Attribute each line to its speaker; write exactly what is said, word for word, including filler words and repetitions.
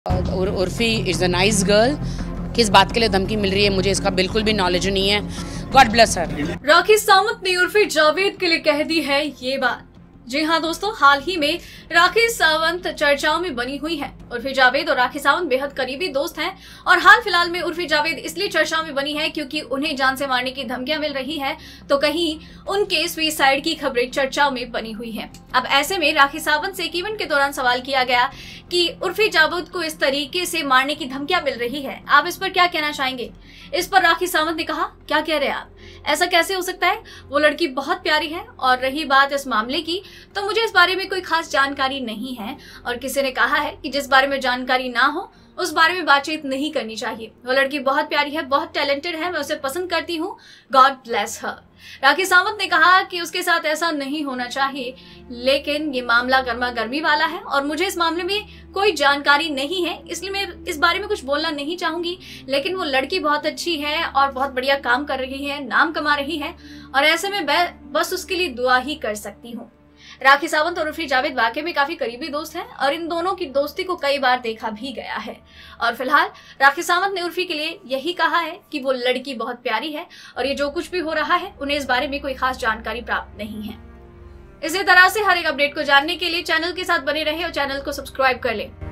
Speaker 1: और Urfi is a nice girl. किस बात के लिए धमकी मिल रही है मुझे इसका बिल्कुल भी नॉलेज नहीं है। God bless her.
Speaker 2: Rakhi Sawant ने उर्फी जावेद के लिए कह दी है ये बात। जी हाँ दोस्तों, हाल ही में राखी सावंत चर्चाओं में बनी हुई है। उर्फी जावेद और राखी सावंत बेहद करीबी दोस्त हैं और हाल फिलहाल में उर्फी जावेद इसलिए चर्चाओं में बनी है क्योंकि उन्हें जान से मारने की धमकियां मिल रही हैं, तो कहीं उनके सुसाइड की खबरें चर्चाओं में बनी हुई हैं। अब ऐसे में राखी सावंत से एक इवेंट के दौरान सवाल किया गया कि उर्फी जावेद को इस तरीके से मारने की धमकियां मिल रही है, आप इस पर क्या कहना चाहेंगे। इस पर राखी सावंत ने कहा, क्या कह रहे हैं आप, ऐसा कैसे हो सकता है, वो लड़की बहुत प्यारी है। और रही बात इस मामले की, तो मुझे इस बारे में कोई खास जानकारी नहीं है और किसी ने कहा है कि जिस बारे में जानकारी ना हो उस बारे में बातचीत नहीं करनी चाहिए। वो लड़की बहुत प्यारी है, बहुत टैलेंटेड है, मैं उसे पसंद करती हूँ, God bless her. Rakhi Sawant ने कहा कि उसके साथ ऐसा नहीं होना चाहिए, लेकिन ये मामला गर्मा गर्मी वाला है और मुझे इस मामले में कोई जानकारी नहीं है, इसलिए मैं इस बारे में कुछ बोलना नहीं चाहूंगी। लेकिन वो लड़की बहुत अच्छी है और बहुत बढ़िया काम कर रही है, नाम कमा रही है और ऐसे में मैं बस उसके लिए दुआ ही कर सकती हूँ। राखी सावंत और उर्फी जावेद वाकई में काफी करीबी दोस्त हैं और इन दोनों की दोस्ती को कई बार देखा भी गया है। और फिलहाल राखी सावंत ने उर्फी के लिए यही कहा है कि वो लड़की बहुत प्यारी है और ये जो कुछ भी हो रहा है उन्हें इस बारे में कोई खास जानकारी प्राप्त नहीं है। इसी तरह से हर एक अपडेट को जानने के लिए चैनल के साथ बने रहें और चैनल को सब्सक्राइब कर लें।